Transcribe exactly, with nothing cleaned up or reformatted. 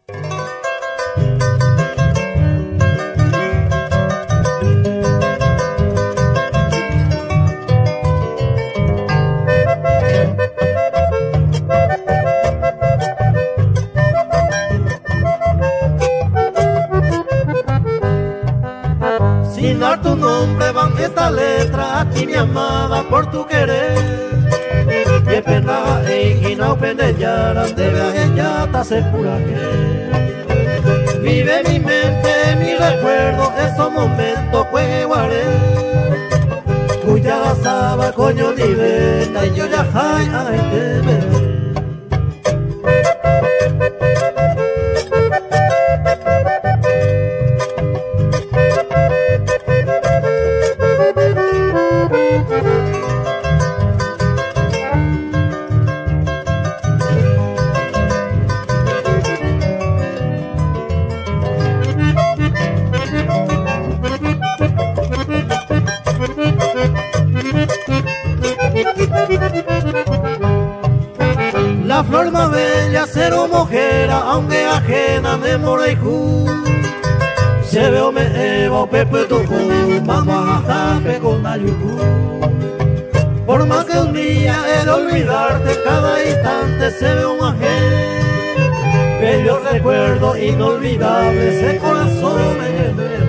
Sin dar tu nombre van esta letra a ti mi amada por tu querer. Que pena e hina o pendellaran debe a ella se pura que vive mi mente, mi recuerdo, esos momentos que guardé. Cuya gasaba coño ni venta y yo ya jai ay te veré. La flor más bella, cero mujer, aunque ajena de Morejú. Se veo me evo pepe tucu, mamá jape con ayucú. Por más que un día he de olvidarte, cada instante se ve un ángel. Bello recuerdo inolvidable, ese corazón me